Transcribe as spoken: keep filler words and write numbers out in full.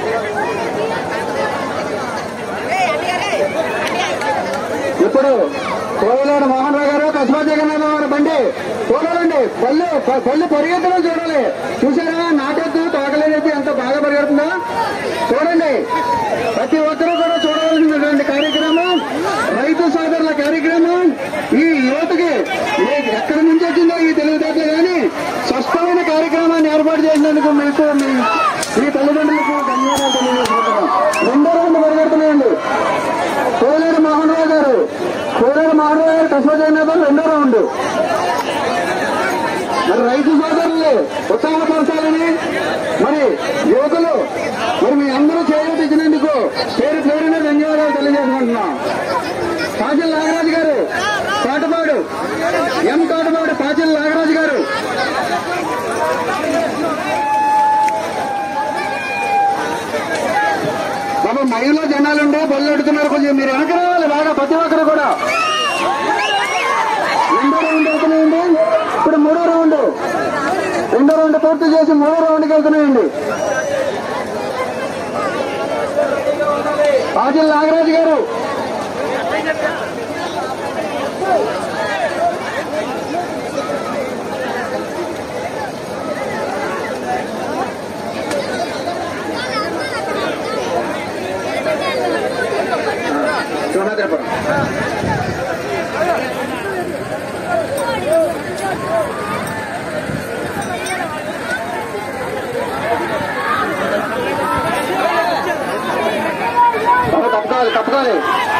ఇప్పుడు కోవిలాడు మోహన్ రావు గారు కస్బా జగన్నాథ గారు బండి చూడాలండి. పళ్ళు పళ్ళు పరిగెత్తడం చూడాలి. చూసారా నాటెత్తు తోకలేదైతే ఎంత బాగా పరిగెడుతుందో చూడండి. ప్రతి ఒక్కరూ కూడా చూడవలసినటువంటి కార్యక్రమం రైతు సోదరుల కార్యక్రమం. ఈ యువతకి ఎక్కడి నుంచి వచ్చిందో ఈ తెలివితేటలు కానీ స్పష్టమైన కార్యక్రమాన్ని ఏర్పాటు చేసినందుకు మీకు మీ తల్లిదండ్రులకు ధన్యవాదాలు తెలియజేసుకుంటున్నాం. రెండో రౌండ్ పరిగెడుతున్నాయండి. కోవిలాడు మోహన్ రావు గారు కోవిలాడు మోహన్ రావు గారు కస్బా జగన్నాథ్ రెండో రౌండ్. మరి రైతు సోదరులు ఉత్సాహపరచాలని మరి యువకులు మరి మీ అందరూ చేయూతిచ్చినందుకు పేరు పేరున ధన్యవాదాలు తెలియజేసుకుంటున్నాం. పాచిల్ నాగరాజు గారు తోటపాడు ఎం తోటపాడు పాచిల్ నాగరాజు గారు బాబా మైలో జనాలుండే బళ్ళు ఎడుతున్నారు. కొంచెం మీరు వెనక రావాలి బాగా ప్రతి ఒక్కరు కూడా. రెండో రౌండ్ వెళ్తున్నాయండి. ఇప్పుడు మూడో రౌండ్ రెండో రౌండ్ పూర్తి చేసి మూడో రౌండ్కి వెళ్తున్నాయండి. పాచిల్ నాగరాజు గారు సోమద్రపురం తప్పుకోవాలి తప్పుకోవాలి